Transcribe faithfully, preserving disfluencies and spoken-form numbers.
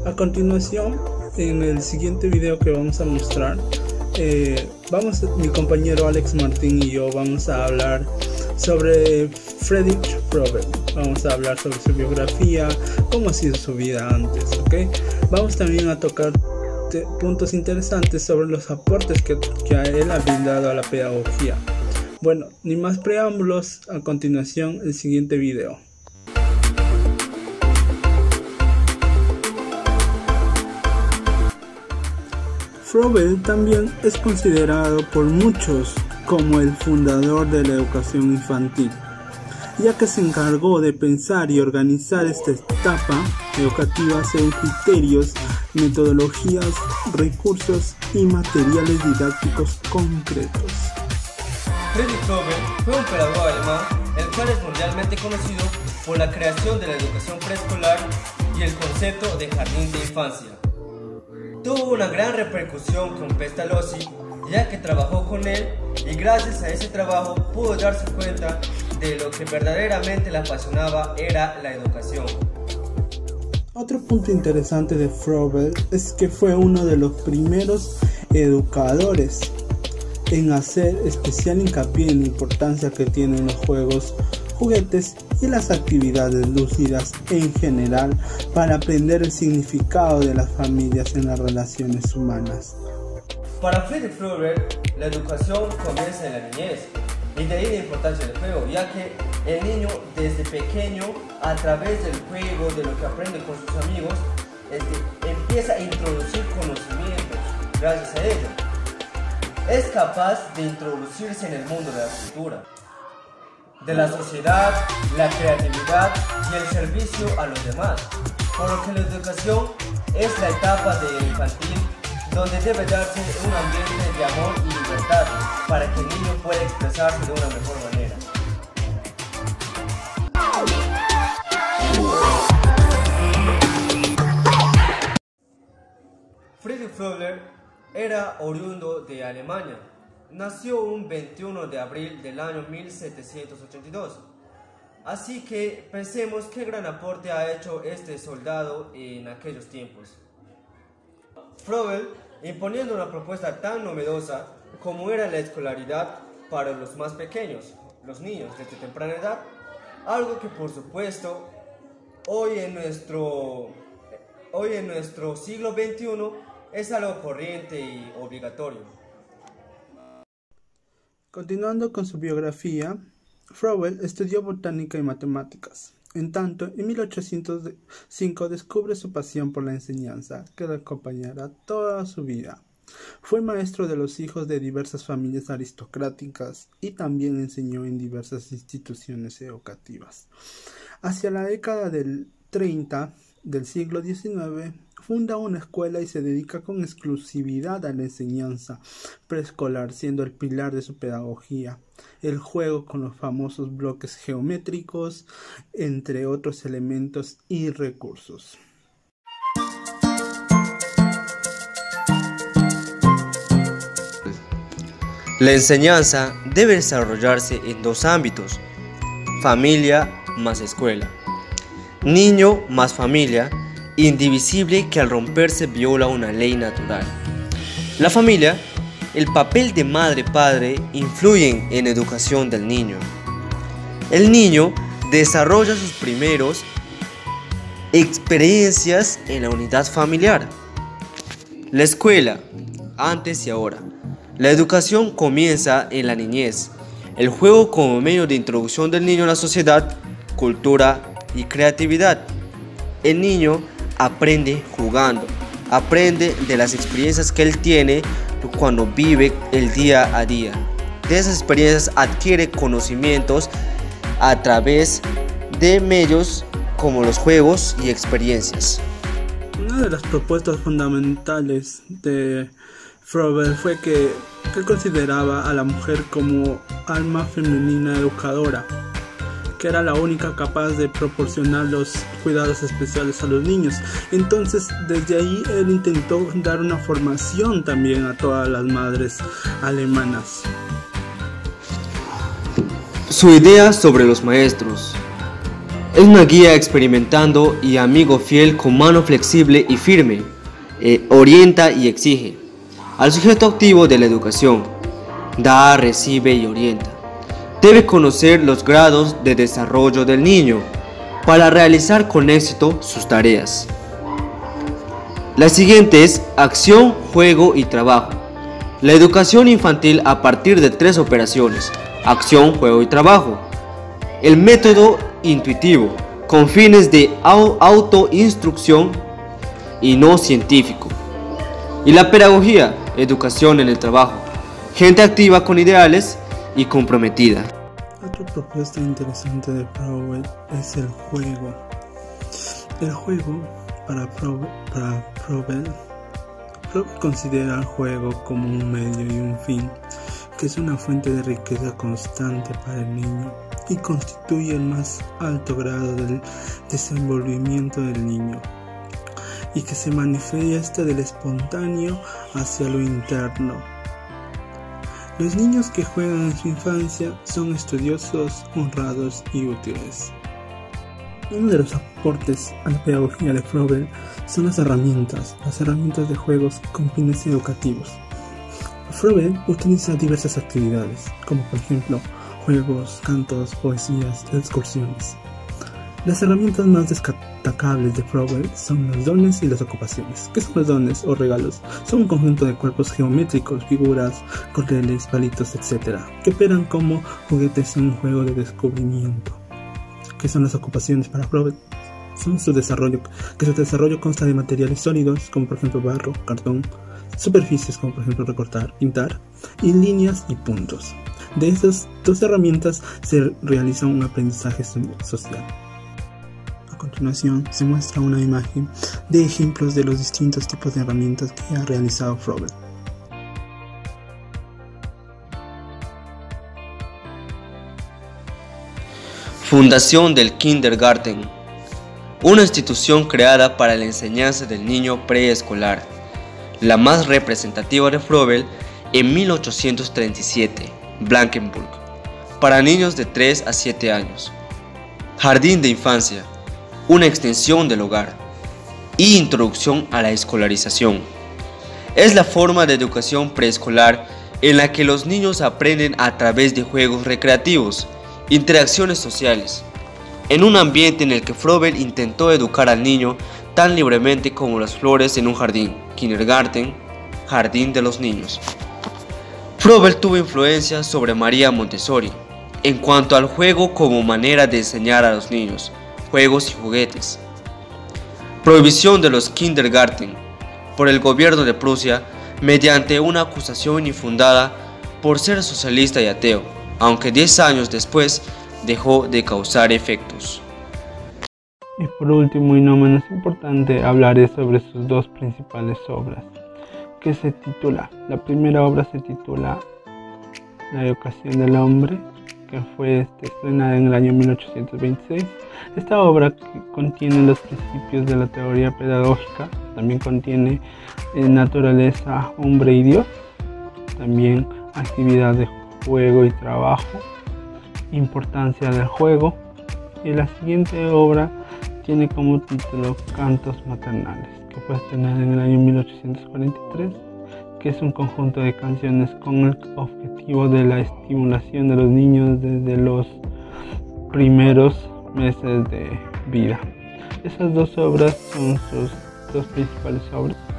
A continuación, en el siguiente video que vamos a mostrar, eh, vamos, mi compañero Alex Martín y yo vamos a hablar sobre Friedrich Froebel. Vamos a hablar sobre su biografía, cómo ha sido su vida antes, ¿ok? Vamos también a tocar puntos interesantes sobre los aportes que, que él ha brindado a la pedagogía. Bueno, ni más preámbulos, a continuación el siguiente video. Froebel también es considerado por muchos como el fundador de la educación infantil, ya que se encargó de pensar y organizar esta etapa educativa según criterios, metodologías, recursos y materiales didácticos concretos. Friedrich Froebel fue un pedagogo alemán, el cual es mundialmente conocido por la creación de la educación preescolar y el concepto de jardín de infancia. Tuvo una gran repercusión con Pestalozzi, ya que trabajó con él y gracias a ese trabajo pudo darse cuenta de lo que verdaderamente le apasionaba era la educación. Otro punto interesante de Froebel es que fue uno de los primeros educadores en hacer especial hincapié en la importancia que tienen los juegos, juguetes y las actividades lúcidas en general para aprender el significado de las familias en las relaciones humanas. Para Friedrich Froebel, la educación comienza en la niñez, y de ahí la importancia del juego, ya que el niño desde pequeño, a través del juego, de lo que aprende con sus amigos, este, empieza a introducir conocimientos gracias a ello. Es capaz de introducirse en el mundo de la cultura, de la sociedad, la creatividad y el servicio a los demás, por lo que la educación es la etapa de infantil donde debe darse un ambiente de amor y libertad para que el niño pueda expresarse de una mejor manera. Friedrich Froebel era oriundo de Alemania. Nació un veintiuno de abril del año mil setecientos ochenta y dos. Así que pensemos qué gran aporte ha hecho este soldado en aquellos tiempos. Froebel imponiendo una propuesta tan novedosa como era la escolaridad para los más pequeños, los niños desde temprana edad, algo que por supuesto hoy en nuestro, hoy en nuestro siglo veintiuno es algo corriente y obligatorio. Continuando con su biografía, Froebel estudió botánica y matemáticas. En tanto, en mil ochocientos cinco descubre su pasión por la enseñanza, que le acompañará toda su vida. Fue maestro de los hijos de diversas familias aristocráticas y también enseñó en diversas instituciones educativas. Hacia la década del treinta del siglo diecinueve, funda una escuela y se dedica con exclusividad a la enseñanza preescolar, siendo el pilar de su pedagogía el juego con los famosos bloques geométricos, entre otros elementos y recursos. La enseñanza debe desarrollarse en dos ámbitos: familia más escuela, niño más familia, indivisible que al romperse viola una ley natural. La familia, el papel de madre-padre influyen en la educación del niño. El niño desarrolla sus primeros experiencias en la unidad familiar. La escuela, antes y ahora. La educación comienza en la niñez. El juego como medio de introducción del niño a la sociedad, cultura y creatividad. El niño aprende jugando, aprende de las experiencias que él tiene cuando vive el día a día. De esas experiencias adquiere conocimientos a través de medios como los juegos y experiencias. Una de las propuestas fundamentales de Froebel fue que él consideraba a la mujer como alma femenina educadora, que era la única capaz de proporcionar los cuidados especiales a los niños. Entonces, desde ahí él intentó dar una formación también a todas las madres alemanas. Su idea sobre los maestros. Es una guía experimentando y amigo fiel con mano flexible y firme. Eh, orienta y exige al sujeto activo de la educación. Da, recibe y orienta. Debe conocer los grados de desarrollo del niño para realizar con éxito sus tareas. La siguiente es acción, juego y trabajo. La educación infantil a partir de tres operaciones: acción, juego y trabajo. El método intuitivo, con fines de autoinstrucción y no científico. Y la pedagogía, educación en el trabajo, gente activa con ideales y comprometida. Otra propuesta interesante de Froebel es el juego. El juego para Froebel, para Froebel, Froebel considera el juego como un medio y un fin, que es una fuente de riqueza constante para el niño y constituye el más alto grado del desenvolvimiento del niño, y que se manifiesta del espontáneo hacia lo interno. Los niños que juegan en su infancia son estudiosos, honrados y útiles. Uno de los aportes a la pedagogía de Froebel son las herramientas, las herramientas de juegos con fines educativos. Froebel utiliza diversas actividades, como por ejemplo juegos, cantos, poesías, excursiones. Las herramientas más destacables de Froebel son los dones y las ocupaciones. ¿Qué son los dones o regalos? Son un conjunto de cuerpos geométricos, figuras, cordeles, palitos, etcétera, que operan como juguetes en un juego de descubrimiento. ¿Qué son las ocupaciones para Froebel? Son su desarrollo, que su desarrollo consta de materiales sólidos, como por ejemplo barro, cartón, superficies como por ejemplo recortar, pintar, y líneas y puntos. De esas dos herramientas se realiza un aprendizaje social. A continuación se muestra una imagen de ejemplos de los distintos tipos de herramientas que ha realizado Froebel. Fundación del Kindergarten, una institución creada para la enseñanza del niño preescolar, la más representativa de Froebel en mil ochocientos treinta y siete, Blankenburg, para niños de tres a siete años. Jardín de infancia, una extensión del hogar, y introducción a la escolarización. Es la forma de educación preescolar en la que los niños aprenden a través de juegos recreativos, interacciones sociales, en un ambiente en el que Froebel intentó educar al niño tan libremente como las flores en un jardín. Kindergarten, jardín de los niños. Froebel tuvo influencia sobre María Montessori en cuanto al juego como manera de enseñar a los niños, juegos y juguetes. Prohibición de los Kindergarten por el gobierno de Prusia mediante una acusación infundada por ser socialista y ateo, aunque diez años después dejó de causar efectos. Y por último y no menos importante, hablaré sobre sus dos principales obras, que se titula, la primera obra se titula La educación del hombre, que fue este, estrenada en el año mil ochocientos veintiséis. Esta obra contiene los principios de la teoría pedagógica, también contiene eh, naturaleza, hombre y Dios, también actividad de juego y trabajo, importancia del juego, y la siguiente obra tiene como título Cantos maternales, que fue estrenada en el año mil ochocientos cuarenta y tres, que es un conjunto de canciones con el objetivo de la estimulación de los niños desde los primeros meses de vida. Esas dos obras son sus dos principales obras.